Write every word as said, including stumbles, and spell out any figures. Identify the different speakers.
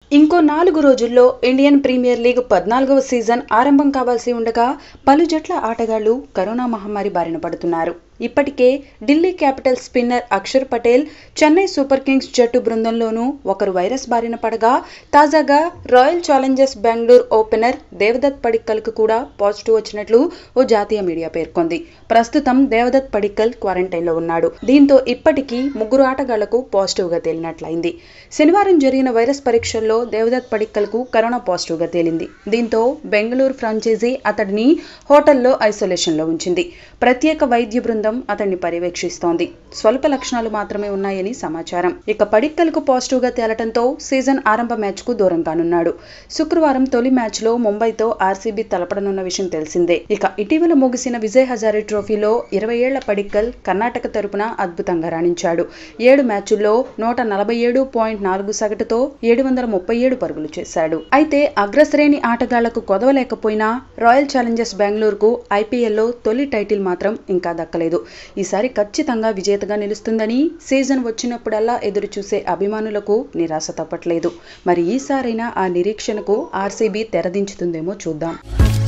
Speaker 1: ఇంకో నాలుగు రోజుల్లో ఇండియన్ ప్రీమియర్ లీగ్ పద్నాలుగవ సీజన్ ఆరంభం కావాల్సి ఉండగా పలు జట్ల ఆటగాళ్లు కరోనా మహమ్మారి బారిన పడుతున్నారు. ఇప్పటికే Delhi Capital spinner Akshar Patel, Chennai Super Kings జట్టు బృందంలోనూ ఒకరు వైరస్ బారిన పడగా తాజాగా Royal Challengers Bengaluru opener Devdutt Padikkal కు కూడా పాజిటివ్ వచ్చినట్లు ఓ జాతీయ మీడియా పేర్కొంది. ప్రస్తుతం దేవదత్ పడిక్కల్ క్వారంటైన్లో ఉన్నాడు. దీంతో ఇప్పటికీ ముగ్గురు ఆటగాళ్లకు పాజిటివ్ గా తేలినట్లయింది. శనివారం జరిగిన వైరస్ పరీక్షల్లో దేవదత్ పడిక్కల్ కు కరోనా పాజిటివ్ గా తేలింది. దీంతో బెంగళూరు ఫ్రాంచైజీ అతడిని హోటల్లో ఐసోలేషన్ లో ఉంచింది. ప్రత్యేక వైద్య బృందం అతన్ని పర్యవేక్షిస్తోంది. స్వల్ప లక్షణాలు మాత్రమే ఉన్నాయని సమాచారం. ఇక పడిక్కల్ కు పాజిటివ్ గా తేలటంతో సీజన్ ఆరంభ మ్యాచ్ కు దూరం కానున్నాడు. శుక్రవారం తొలి మ్యాచ్ లో ముంబైతో ఆర్సీబీ తలపడనున్న విషయం తెలిసిందే. ఇక ఇటీవల ముగిసిన విజయ్ హజారే ట్రోఫీలో ఇరవై ఏళ్ల పడిక్కల్ కర్ణాటక తరపున అద్భుతంగా రాణించాడు. ఏడు మ్యాచుల్లో నూట నలభై ఏడు పాయింట్ నాలుగు సగటుతో ఏడు వందల ముప్పై ఏడు పరుగులు చేశాడు. అయితే అగ్రశ్రేణి ఆటగాళ్లకు కొదవలేకపోయినా రాయల్ ఛాలెంజర్స్ బెంగళూరుకు ఐపీఎల్లో తొలి టైటిల్ మాత్రం ఇంకా దక్కలేదు. ఈసారి ఖచ్చితంగా విజేతగా నిలుస్తుందని సీజన్ వచ్చినప్పుడల్లా ఎదురు చూసే అభిమానులకు నిరాశ తప్పట్లేదు. మరి ఈసారైనా ఆ నిరీక్షణకు ఆర్సీబీ తెరదించుతుందేమో చూద్దాం.